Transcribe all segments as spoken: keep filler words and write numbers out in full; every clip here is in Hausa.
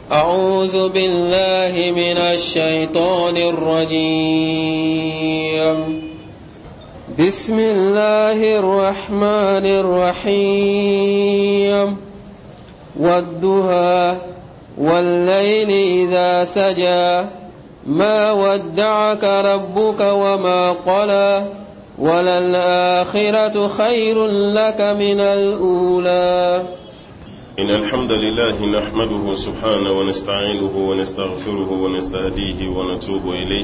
أعوذ بالله من الشيطان الرجيم. بسم الله الرحمن الرحيم. والضحى والليل إذا سجى ما ودعك ربك وما قلى وللآخرة خير لك من الأولى. إن الحمد لله نحمده سبحانه ونستعينه ونستغفره ونستهديه ونتوب إليه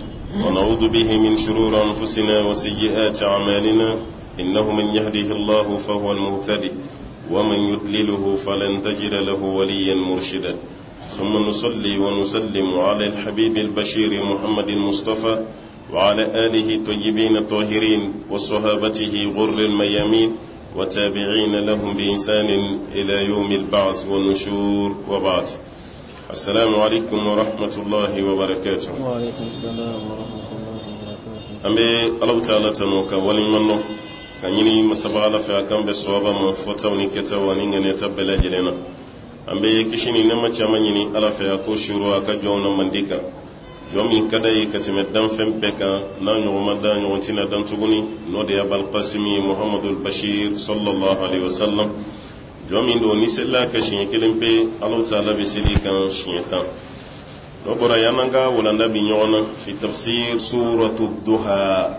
ونعوذ به من شرور أنفسنا وسيئات أعمالنا إنه من يهده الله فهو المهتدي ومن يضلله فلن تجد له وليا مرشدا ثم نصلي ونسلم على الحبيب البشير محمد المصطفى وعلى آله الطيبين الطاهرين وصحابته غر الميامين وتابعين لهم بإحسان إلى يوم البعث والنشور وبعد. السلام عليكم ورحمة الله وبركاته. وعليكم السلام ورحمة الله وبركاته. أمي الله تعالى تنوك ولمنه كنيني مسبالة في أكام بسوابا مفوتا ونكتا ونينغ نتبلا جلنا أمي كشيني نما تمانيني ألا في أكو شروع كجونا منديكا jomi kada yi katime dan fem beka na nyoma dan nyontina dan tuguni no de abal qasimi muhammadul bashir sallallahu alaihi wasallam jomi do ni sella ka shin kelimpe allah taala be sili kan shinta no bora yananga wala nabi nyona fi tafsir suratu duha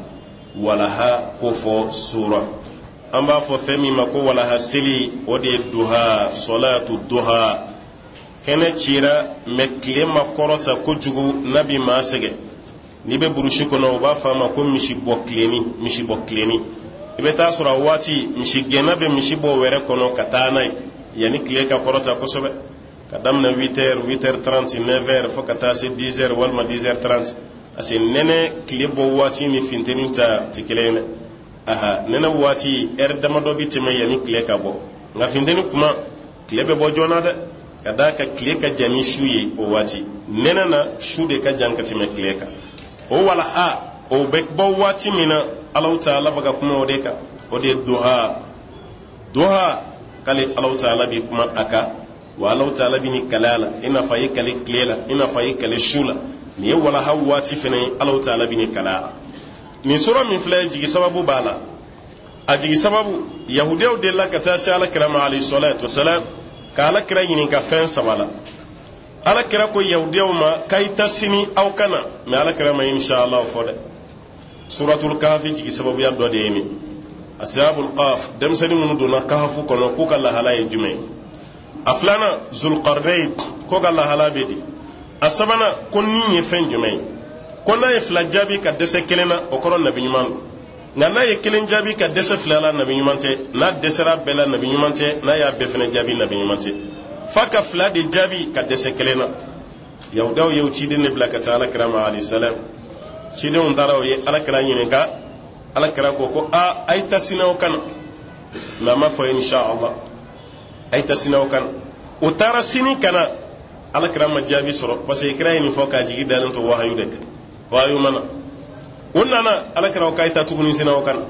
walaha kofo sura amba fo femi mako walaha sili ode duha salatu duha kene cira mekle makorota kojugu nabi masege ni be burushi kono ba fama ko mishi bokleni mishi bokleni ibe ta sura wati mishi genabe mishi bo were kono katana yani kle ka korota kosobe kadam na eight heures eight heures trente neuf heures fo kata se dix heures walma dix heures trente ase nene kle bo wati ni finteni ta tikelene aha nene wati er damado bitime yani kle ka bo nga finteni kuma kle be bo jonade kada ka kile ka jami shuye o wati nena na shude ka janka time kile ka o wala ha o be bo wati mina Allah ta'ala baga kuma odeka ode duha duha kale Allah ta'ala bi kuma aka wa Allah ta'ala bi ni kalala ina fayi kale kilela ina fayi kale shula ni wala ha wati fene Allah ta'ala bi ni kalala ni sura min fla jigi sababu bala ajigi sababu yahudiyo de la kata sha ala kirama alayhi salatu wassalam ka ala kira ɲini ka fɛn saba la ala kira ko yahudiyaw ma k'a ta sini aw kana mɛ ala kira ma inshallah fɔ dɛ suratul kahfi jigi sababuya dɔ de ye nin ashabul qaf denmisɛnnin minnu donna kahafu kɔnɔ k'u ka lahala ye jumɛn a filanan zulqarnain ko ka lahala bɛ di a sabanan ko nin ye fɛn jumɛn ko n'a ye fila jaabi ka dɛsɛ kelen na o kɔrɔ nabi ɲuman don nka n'a ye kelen jaabi ka dɛsɛ fila la nabi ɲuman tɛ n'a dɛsɛra bɛɛ la nabi ɲuman tɛ n'a y'a bɛɛ fana jaabi nabi ɲuman tɛ f'a ka fila de jaabi ka dɛsɛ kelen na yahudaw ye o ciden de bila ka taa alakira ma alayhi salam cidenw taara o ye alakira ɲininka alakira ko ko a a ye ta sinaw kana mɛ a ma fɔ inshallah a ye ta sinaw kana o taara sini kana alakira ma jaabi sɔrɔ parce que kira ye nin fɔ k'a jigi dalen to wahayu de kan wahayu mana o nana alakira o k'a ta tuguni sinaw kana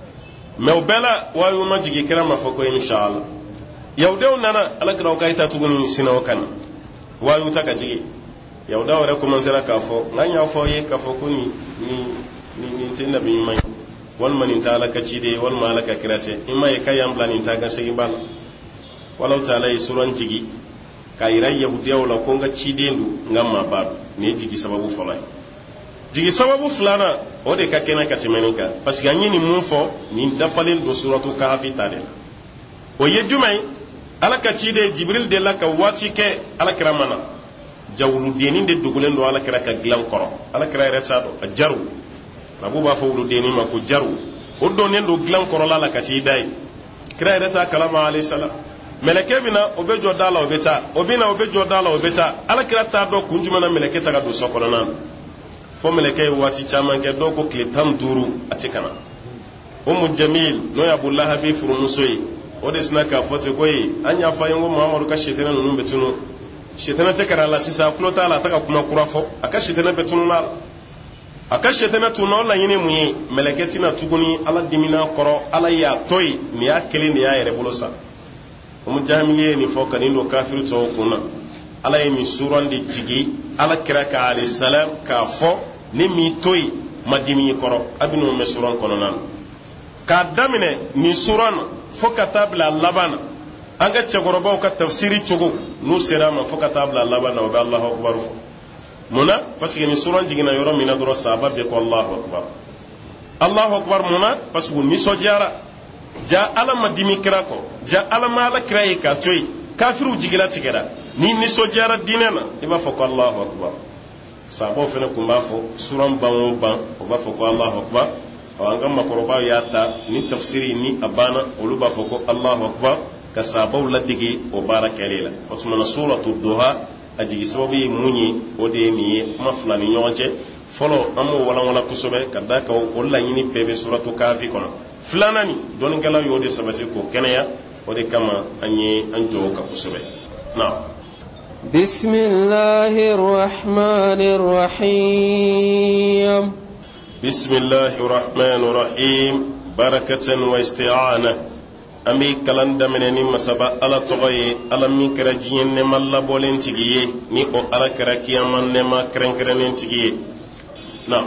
mɛ o bɛɛ la wahayu ma jigi kira ma fɔ ko inshallah yahudaw nana alakira o k'a ta tuguni sinaw kana wahayu ta ka jigi yahudaw yɛrɛ commencera k'a fɔ n ka y'a fɔ ye k'a fɔ ko nin nin nin tɛ nabi ɲuman ye walima nin tɛ ala ka ciden ye walima ala ka kira tɛ i ma ye k'a y'an bila nin ta ka segin ba la walaw taala ye suran jigi k'a yira yahudiyaw la ko n ka ciden don n ka maa ba don nin ye jigi sababu fɔlɔ ye jigi sababu filanan o de ka kɛnɛ ka tɛmɛ nin kan parce que an ye nin mun fɔ nin dafalen don suratu kahfi ta de la o ye jumɛn ye ala ka ciden jibril de la ka waati kɛ alakira ma na jawuludennin de dogolen don alakira ka dilan kɔrɔ alakira yɛrɛ t'a dɔn a jaru rabu b'a fɔ wuludennin ma ko jaru o donnen don dilan kɔrɔla la ka t'i da ye kira yɛrɛ t'a kalama alayhi salam mɛlɛkɛ bɛ na o bɛ jɔ da la o bɛ taa o bɛ na o bɛ jɔ da la o bɛ taa alakira t'a dɔn kun jumɛn na mɛlɛkɛ ta ka don so kɔnɔna na fo mɛlɛkɛ ye waati caman kɛ dɔw ko tile tan duuru a tɛ kana umu jamil n'o ye abu lahabi furumuso ye o de sina k'a fɔ ten ko ye an y'a fɔ a ye ko mamadu ka sitana ninnu bɛ tunu sitana tɛ kɛra a la sisan a tulo t'a la a tɛ ka kuma kura fɔ a ka sitana bɛ tunu la a ka sitana tunu o laɲini mun ye mɛlɛkɛ tɛna tuguni ala dimina kɔrɔ ala y'a to yen nin y'a kelen de y'a yɛrɛ bolo sa umu jamil ye nin fɔ ka nin don kafiru tɔw kun na ala ye ni suran de jigi ala kira ka alayhi salam ka fo ni mi toy madimi koro abinu me suran kono nan ka damine ni suran fo katabla labana anga cegorobaw ka tafsiri cogo nu serama fo katabla labana wa Allahu akbar fo muna parce que ni suran jigina yoro mina doro sahaba be ko Allahu akbar Allahu akbar muna parce que ni sojara ja ala madimi kira ko ja ala mala kira e ka toy kafiru jigila tigera ni ni sojara dinena iba fo ko Allahu akbar sahaba fene kumba fo suran ban ban o ba fo ko Allahu akbar o anga makoroba yata ni tafsiri ni abana oluba fo ko Allahu akbar ka sabaw ladigi o barakelela o tuma suratu duha ajigi sababu munyi o de ni mafla ni nyonje folo amo wala wala kusobe kadaka o la yini bebe suratu kafi kono flanani don gala yo de sabati ko kenaya o de kama anye anjo ka kusobe na bismillahir rahmanir rahim bismillahir rahmanir rahim barakatan wa isti'ana ami kalanda meneni masaba ala togoye ala min kera jiyen ne malla bolen tigiye ni o ala kera kiyaman ne ma krenkrenen tigiye na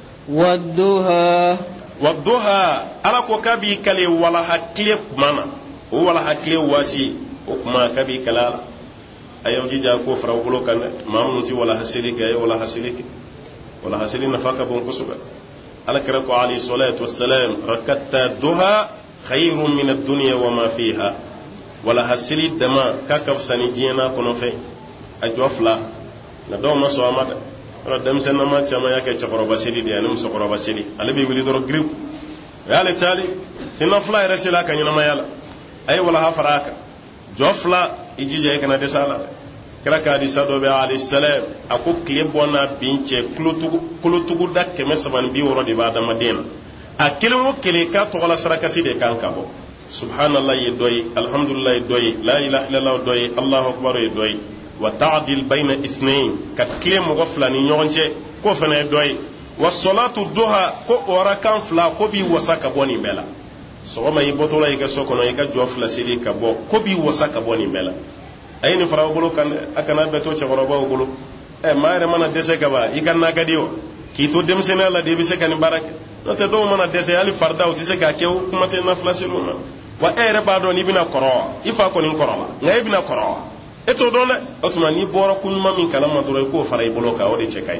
wadduha wadduha ala ko kabi kale wala hakle mana o wala hakle wati o kuma kabi kala ayo jija ko fara bulo kan mamun ti wala hasili kay wala hasili wala hasili nafaka bon kusuba ala kera ko ali salatu wassalam rakatta duha خير من الدنيا وما فيها ولا حسلي دما كاكف سني جينا كونو في اجوفلا ندو ما سو امدا ردم سن ما چما ياك چقرو بسيدي دي انم سقرو بسيدي علي بي ولي درو غريب يا لتالي تنفلا رسلا كان ما يالا اي ولا هفراك جوفلا يجي جاي كنا دسالا كراكا دي سادو بي عليه السلام اكو كليبونا بينچه كلوتو كلوتو دك مسبان بي ورو دي بعد مدينه akilin wakile ka togola sarakasi de kan kabo subhanallah yedoyi alhamdulillah yedoyi la ilaha illallah yedoyi allahu akbar yedoyi wa ta'dil bayna isnayn kat klem go flani nyonche ko fana yedoyi wa salatu duha ko ora kan fla ko bi wasaka boni bela so ma yibotola yika sokono yika jofla sili ka bo ko bi wasaka boni bela ayni fara bolo kan akana beto che goroba bolo e maare mana dese ka ba yika na kadiwo ki to demsena la de bi se kan baraka note do mana dese ali farda o tise ka kew kuma te na flasiluna wa ere ba do ni bina koro ifa ko ni koro ngai bina koro eto do ne otuma ni boro kun mami kala ma do ko faray boloka o de chekai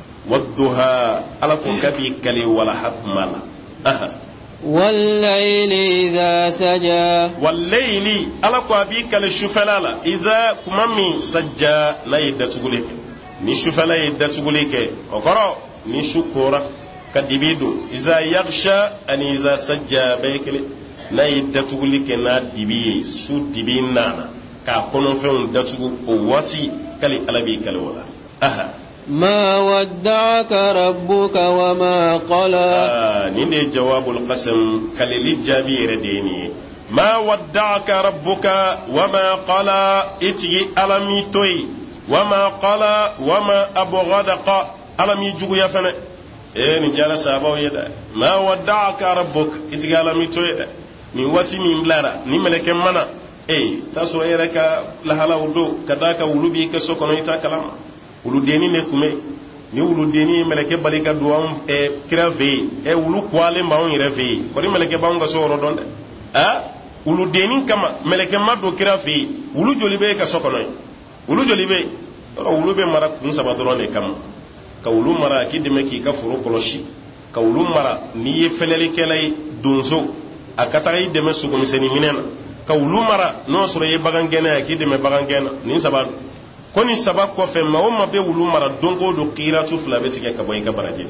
wadduha ala ko kabi kali wala hakmala aha wal layli idha saja wal layli ala ko abi kali shufalala idha kumami sajja la yidatu ni shufala yidatu gulike o koro ni shukura kadibidu iza yaghsha ani iza sajja baykele na yidatuguli ke na dibi su dibi nana ka kono fen datugu o wati kali alabi kala wala aha ma wadda'aka rabbuka wa ma qala ni ne jawabul qasam kali lijabi redeni ma wadda'aka rabbuka wa ma qala iti alami toy wa ma qala wa ma abghadaqa alami jugu ya fana e ni jala sabaw yeda ma wadda'aka rabbuk itigala mi toyeda ni wati mi mlara ni meleke mana e taso yereka la hala wudo kadaka wulubi ke sokono ita kalama wulu deni ne kume ni wulu deni meleke balika duam e krave e wulu kwale mbaon yireve ko ni meleke banga so rodonde a wulu deni kama meleke mado krave wulu jolibe ka sokono wulu jolibe wulu be mara kun sabadrone kama ka wulu mara ki deme ki ka furu koloshi ka wulu mara ni ye feneli kelay dunso akata yi deme sugo miseni minena ka wulu mara no soro ye bagangena ki deme bagangena ni sabadu koni sabak ko fe ma o ma be wulu mara dongo do qiratu flabeti ke ka boy ka baraje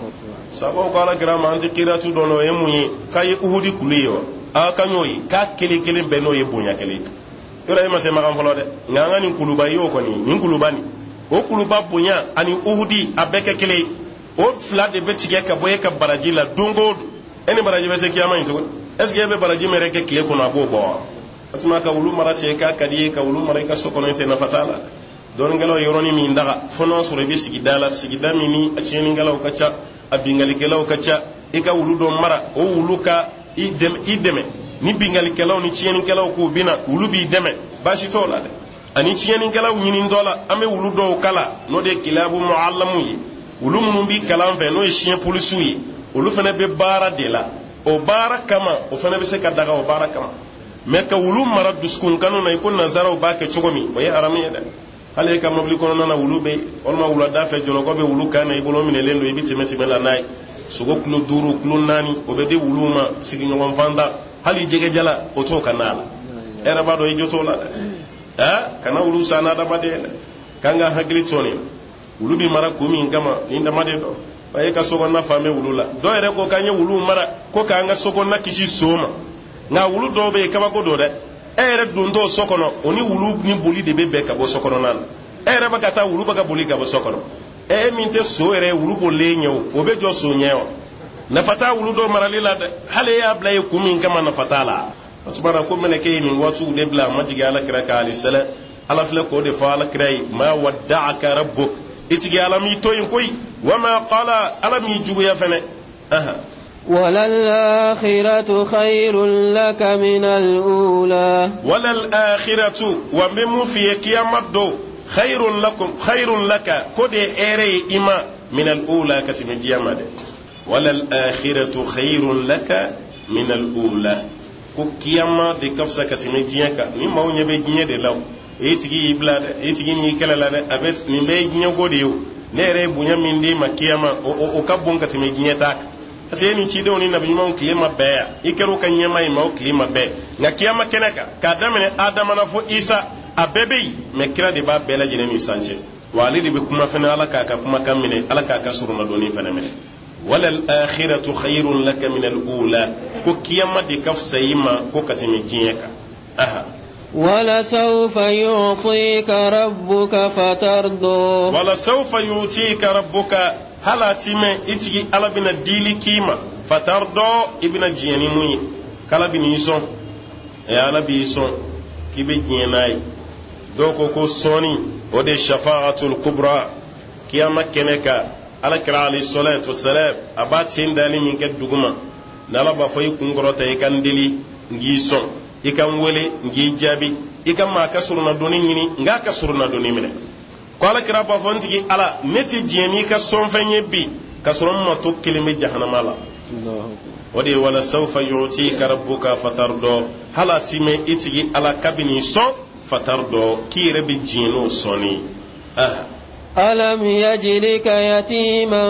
sabo ko ala grama anti qiratu dono e muyi kay uhudi kuliyo a kanyoyi ka kele kele beno ye bonya kele yola e ma se ma kan folo de nganga ni kuluba yo ko ni ni kulubani o kuluba bonya ani uhudi abeke kele o fla de betige ka boye ka baraji la dongo eni baraji be se kiyama into est ce que be baraji mere ke kile ko na bo bo atuma ka wulu mara ce ka kadi ka wulu mara ka sokono te na fatala don ngalo yoroni mi ndaga fono sore be sigi dala sigi dami ni a cieni ngalo kacha abingali kelaw kacha e ka wulu do mara o wulu ka idem ideme ni bingali kelaw ni cieni kelaw ko bina wulu bi deme bashi to la de ani ciyani kala nyinin dola ame wulu do kala no de kilabu muallamu yi wulu munun bi kalan fe no chien polisu yi wulu fana be bara de la o bara kama o fana be se ka daga o bara kama me ka wulu mara duskun kanu na ikun nazara o ba ke chogomi o ya arami de hale ka mabli kono na wulu be on ma wulu da fe jolo ko be wulu kana ibolo mine lendo e biti meti mela nay sugo kulu duru kulu nani o be de wulu ma sigi nyom vanda hali jege jala o to kanala era ba do e joto la ha kana wulu sana da bade kanga hagli toni wulu bi mara kumi ngama inda made do baye ka sogon na fame wulu la do ere ko kanye wulu mara ko kanga sogon na kishi soma nga wulu do be kaba ko do de ere dundo sokono oni wulu ni boli de bebe ka bo sokono nan ere ba kata wulu ba ka boli ka bo sokono e minte so ere wulu bo le nyew o be jo so nyew na fata wulu do mara lila de hale ya blay kumi ngama na fatala subhana ko mene kay ni watu de bla majigi ala kira ka ali sala ala fle ko de fa ala kray ma wadda'aka rabbuk itigi ala mi toyin koy wama qala ala mi jugu ya fene aha وللآخرة خير لك من الأولى وللآخرة ومم في كيامدو خير لكم خير لك كود ايري اما من الأولى كتم جيامد وللآخرة خير لك من الأولى ko kiyama de kafsa katime jiyanka ni maw nyebe jinye de law etigi ibla de etigi ni kala la de abet ni be jinye go de yo nere bunya mindi makiyama o o kabon katime jinye tak ase ni ci de oni nabi maw klima be ikero kan nyema i maw klima be na kiyama kenaka ka damene adama na fo isa abebe me kira de ba bela jine mi sanje walidi be kuma fena ala ka ka kuma kamine ala ka ka suruna doni fena mene وللآخرة خير لك من الأولى كو كيما دي كف سيما كو كتمي جيكا أها ولسوف يعطيك ربك فترضى ولسوف يعطيك ربك هلا تيمي اتجي على بنا ديلي كيما فترضى ابن جيني موي كلا بني يسون يا على بيسون كي بجيناي دوكو كو سوني ودي الشفاعة الكبرى كيما كنكا ala kira alayhi salatu wassalam abatin dali min ke duguma nala ba fay kungorota e kan deli ngi son e kan wele ngi jabi e kan ma kasuruna doni nyini nga kasuruna doni mine ko ala kira ba fontigi ala neti jeni ka son fanye bi kasurun ma to kilime jahannama la wadi wala sawfa yu'tika rabbuka fatardo halati me itigi ala kabini son fatardo kire bi jino soni ah ألم يجدك يتيما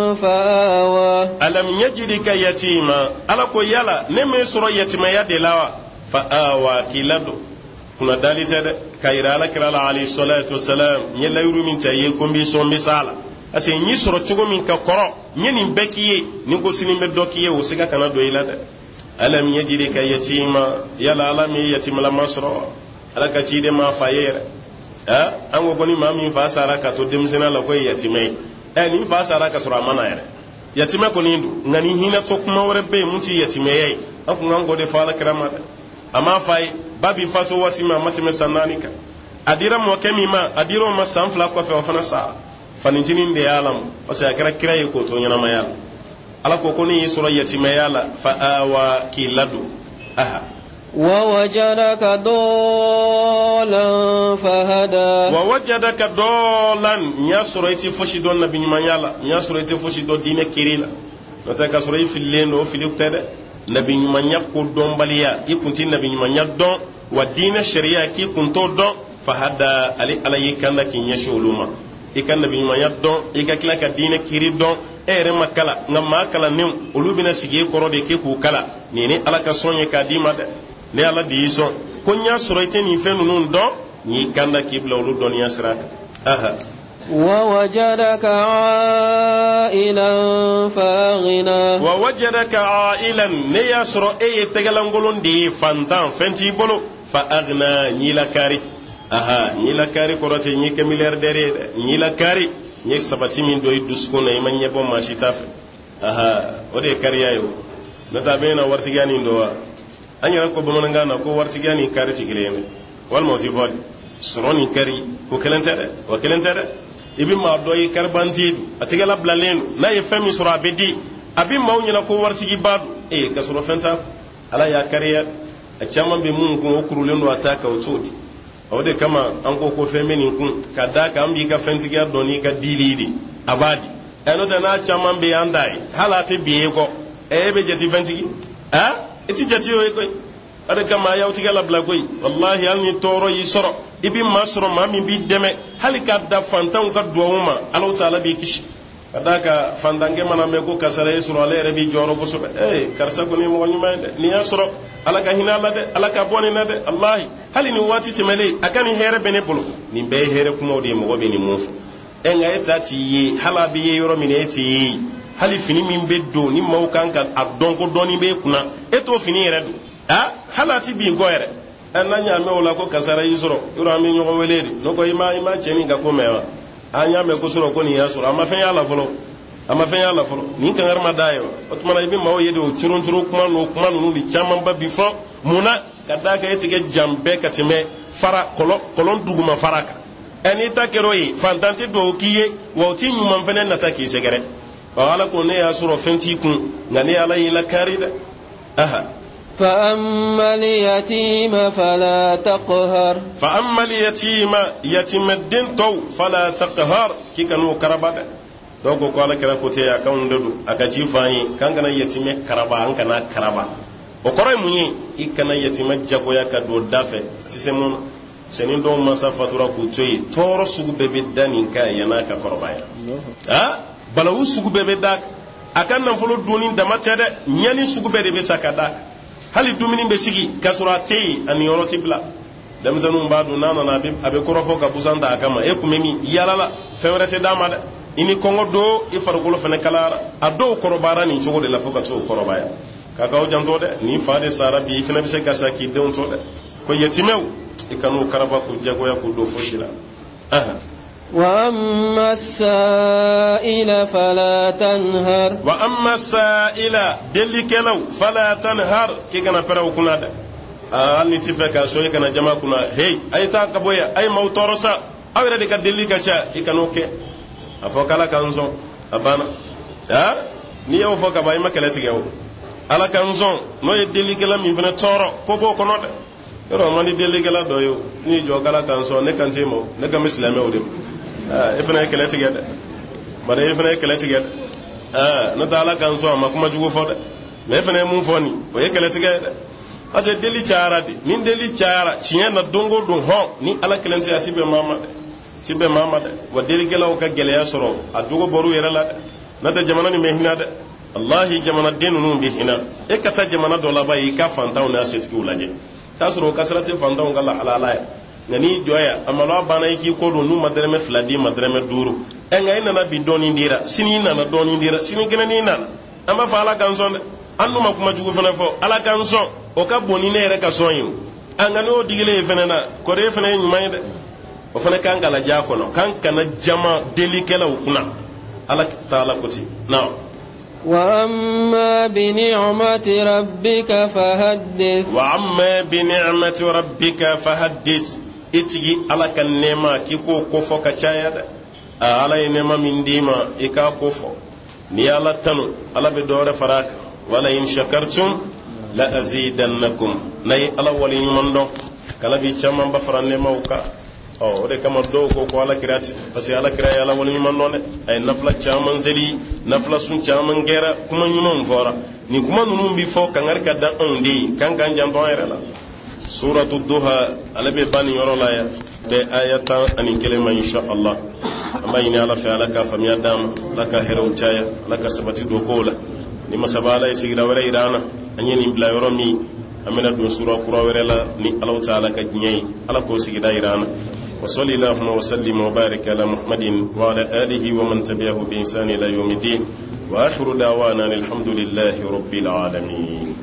فآوى ألم يجدك يتيما ألا يلا نمي سورة يتيما يدلاوا فآوى كيلادو كنا دالي تد كايرا لك عليه الصلاة والسلام يلا يرو من تايكم بيسون بسالة أسي ني سورة تشغو من كقرا ني بكيه نيكو سيني مدوكيه وسيكا كنا دويلا ألم يجدك يتيما يلا ألم يتيما لما سورة ألا كتيد ما فاير ah an go goni mami fa sara ka to demsena la ko yatimai eh ni fa sara ka sura mana yare yatima ko nindu ngani hina to kuma wore be muti yatimai an ko ngango de fa la krama ama fai babi fa to wati ma matime sananika adira mo kemi ma adiro ma sanfla ko fe ofana sa faninjinin de alam o sa kra krai ko to nyana mayal ala ko ko ni sura yatimai ala fa awa kiladu aha ووجدك ضالا فهدى ووجدك ضالا يا سوريتي فشي دون نبي نيالا يا سوريتي فشي دون دين كيريلا نتا سوري في اللين او في لوكتد نبي نيا كو دون باليا كي كنتي نبي نيا دون ودين الشريعه كي كنتو دون فهدى علي علي كان لك يشولوما ikan nabi nyaa don ikakila ka dine kiri don ere makala ngama kala nem olubina sige koro de ke ku kala nini ala ka sonye ka di made ne ala di son ko nya soroite ni fenu nun don ni kanda kibla olu don ya sirata aha ووجدك عائلا فاغنا ووجدك عائلا نيا سرو اي تغلانغولون دي فانتان فنتي بولو فاغنا نيلا كاري aha nyila kari korote nyike miliardere nyila kari nyik sabati min do idusku na imanye bo mashitafe aha ode kari ayo nata bena wartigani ndo anyara ko bomanga na ko wartigani kari tigireme wal mawti vol sroni kari ko kelentere o kelentere ibi ma do yi karbanti atigala blalen na ye fami sura bedi abi mawnyina ko wartigi badu e kasuro fensa ala ya kariya a chaman be mun ko kurulendo ataka o toti o de kama an ko ko femenin kun kada ka ambi ka fentiga doni ka dilidi abadi eno de na chaman be andai halate biye ko e be jeti fentigi ha iti jeti o ko ada kama ya utiga la blagoi wallahi al ni toro yi soro ibi masro mami bi deme halika da fantan ka duwuma Allah taala bi kishi kadaka fandange mana me ko kasare suro ale rebi joro ko sobe eh karsa ko ni mo nyuma de ni asro ala ka hinala de ala ka boni na de allah hali ni wati timele akani here bene bolo ni be here ko mo de mo be ni mufu en ga etati yi hala bi ye yoro mi ne eti hali fini min be do ni mo kan ka adon ko doni be kuna eto fini yere do ha hala ti bi go yere en na nya me wala ko kasare yusro yoro ami nyogo weledi no ko ima ima cheni ga ko mewa anya me ko soro ko ni yasoro ama fen yalla folo ama fen yalla folo ni kan arma dayo o tuma ibi mawo yede o chirun chiro kuma no kuma no ni chama ba bi fo muna kadaka etige jambe katime fara kolo kolon duguma faraka eni takeroyi fantanti do kiye wo ti nyuma fene na take segere wala ko ne yasoro fenti kun ngani ala ila karida aha فأما اليتيم فلا تقهر فأما اليتيم يتيم الدين تو فلا تقهر كي كانوا كربا دوغو قال كلا كوتي اكاون ددو اكاجي فاني كان كان يتيم كربا ان كان كربا وكراي مني اي كان يتيم جاكو يا كدو دافه سيسمون سنين دو مسا فاتورا كوتوي تورو سوغو بيبي داني كا ينا كا كربا ها بلاو سوغو بيبي داك akan nan folo doni damata da nyani sugu be de be sakada hali dumini be sigi kasura tei ani yoroti bla dem zanu mbadu nana na be abe korofo ka busanda akama e kumemi yalala fewrete damada ini kongo do e fargolo fene kalara ado korobara ni jogo de la foka to korobaya kaka o janto de ni faade sara bi fene be se kasa ki de on to de ko yetimew e kanu karaba ko jago ya ko do foshila aha وأما السائل فلا تنهر وأما السائل دلك لو فلا تنهر كي كان فرو كنا ده آه نتفق سوي كنا جماعة كنا هي أي تاكبويا أي موتورسا أو يردك دلك شا إكانوكي أفوكالا كانزون أبانا ها نيو فوكا باي ما كلاتيجو ala kanzon no ye déligué la mi vena toro ko bo ko node yoro man di déligué la do yo ni jo kala kanzon ne kanté mo ne kam islamé o dem ah ifna kele tigede bare ifna kele tigede ah no dala kanzon ma kuma jugo fode me ifna mun foni o ye kele tigede ate deli chaara di min deli chaara cien na dongo don ho ni ala kelensi asibe mama de sibe mama de wa déligué la o ka gele ya soro a jugo boru yere la de na da jamana ni mehina de wallahi jamana denu num bi hina e kata jamana do la bayi ka fantaw na setki ulaje tasro kasrati fantaw ngala halala ngani joya amalo bana yi ko do nu madreme fladi madreme duru e ngai na bi doni ndira sini na na doni ndira sini gena ni na amba fa ala kanson annu ma kuma jugo fana fo ala kanson o ka boni ne re ka sonyu angani o digile fana na ko re fana nyumay de o fana kan gala ja ko no kan kana jama delikela ukuna ala taala koti na وأما بنعمة ربك فحدث وأما بنعمة ربك فحدث إتجي على كنما كيكو كوفو كشايد على نما من ديما إكا كوفو ني على تنو على بدور فراك ولا إن شكرتم لأزيدنكم ني على ولي من دو كلا بيتشام بفران نما وكا o de kama do ko ko ala kirati parce que ala kira ya la woni man nonne ay nafla chaman zeli nafla sun chaman gera kuma nyuma mfora ni kuma nunum bi fo kangar kadda on di kan kan jam don era la suratu duha ala be bani yoro la ya de ayatan ani kelema insha Allah amma ina ala fa ala ka famiya dam laka hero chaya laka sabati do ko la ni masabala e sigira wala irana anyeni bla yoro mi amena do sura kura wala la ni Allah taala ka nyai ala ko sigira irana وصلى اللهم وسلم وبارك على محمد وعلى آله ومن تبعه بإحسان إلى يوم الدين وآخر دعوانا الحمد لله رب العالمين.